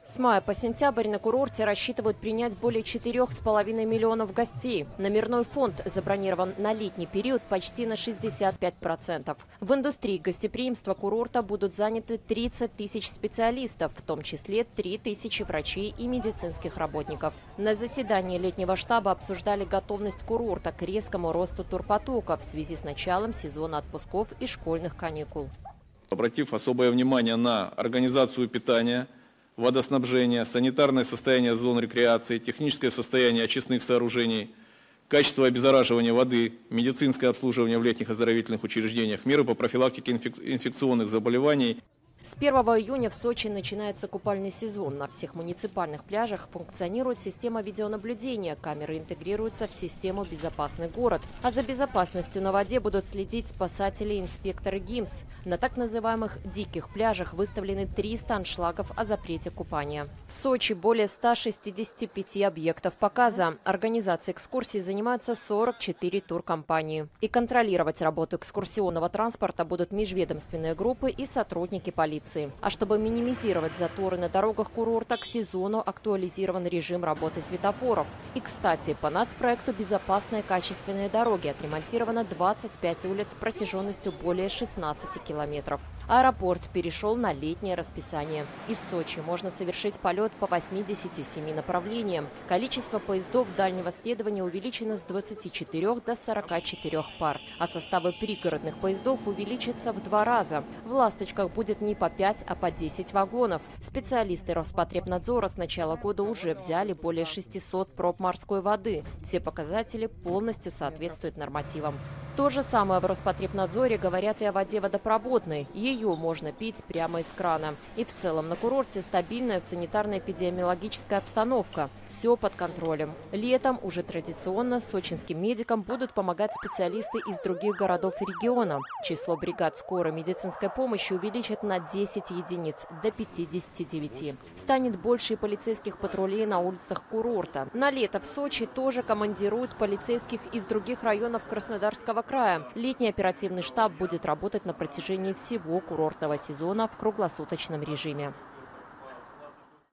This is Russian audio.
С мая по сентябрь на курорте рассчитывают принять более 4,5 миллионов гостей. Номерной фонд забронирован на летний период почти на 65%. В индустрии гостеприимства курорта будут заняты 30 тысяч специалистов, в том числе 3 тысячи врачей и медицинских работников. На заседании летнего штаба обсуждали готовность курорта к резкому росту турпотока в связи с началом сезона отпусков и школьных каникул. Обратив особое внимание на организацию питания, водоснабжение, санитарное состояние зон рекреации, техническое состояние очистных сооружений, качество обеззараживания воды, медицинское обслуживание в летних оздоровительных учреждениях, меры по профилактике инфекционных заболеваний. С 1 июня в Сочи начинается купальный сезон. На всех муниципальных пляжах функционирует система видеонаблюдения. Камеры интегрируются в систему «Безопасный город». А за безопасностью на воде будут следить спасатели и инспекторы ГИМС. На так называемых «диких пляжах» выставлены 300 аншлагов о запрете купания. В Сочи более 165 объектов показа. Организацией экскурсий занимаются 44 туркомпании. И контролировать работу экскурсионного транспорта будут межведомственные группы и сотрудники полиции. А чтобы минимизировать заторы на дорогах курорта, к сезону актуализирован режим работы светофоров. И, кстати, по нацпроекту «Безопасные качественные дороги» отремонтировано 25 улиц протяженностью более 16 километров. Аэропорт перешел на летнее расписание. Из Сочи можно совершить полет по 87 направлениям. Количество поездов дальнего следования увеличено с 24 до 44 пар. А составы пригородных поездов увеличатся в 2 раза. В «Ласточках» будет не по 5, а по 10 вагонов. Специалисты Роспотребнадзора с начала года уже взяли более 600 проб морской воды. Все показатели полностью соответствуют нормативам. То же самое в Роспотребнадзоре говорят и о воде водопроводной. Ее можно пить прямо из крана. И в целом на курорте стабильная санитарно-эпидемиологическая обстановка. Все под контролем. Летом уже традиционно сочинским медикам будут помогать специалисты из других городов и региона. Число бригад скорой медицинской помощи увеличат на 10 единиц до 59. Станет больше и полицейских патрулей на улицах курорта. На лето в Сочи тоже командируют полицейских из других районов Краснодарского края. Летний оперативный штаб будет работать на протяжении всего курортного сезона в круглосуточном режиме.